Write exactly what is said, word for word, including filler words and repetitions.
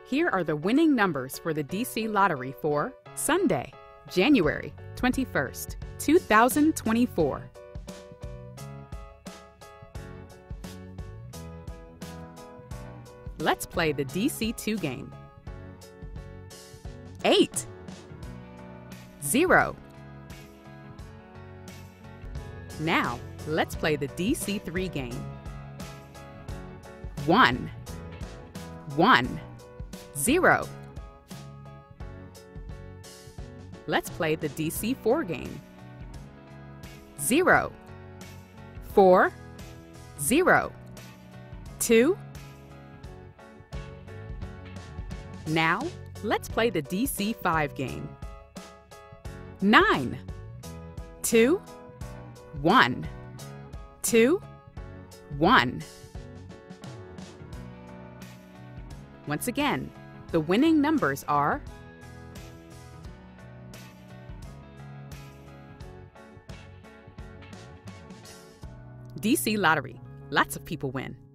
Here are the winning numbers for the D C Lottery for Sunday, January twenty-first, two thousand twenty-four. Let's play the D C two game. Eight, zero. Now, let's play the D C three game. One, one, zero. Let's play the D C four game. Zero, four, zero, two. Now, let's play the D C five game. Nine, two, one, two, one. Once again, the winning numbers are D C Lottery. Lots of people win.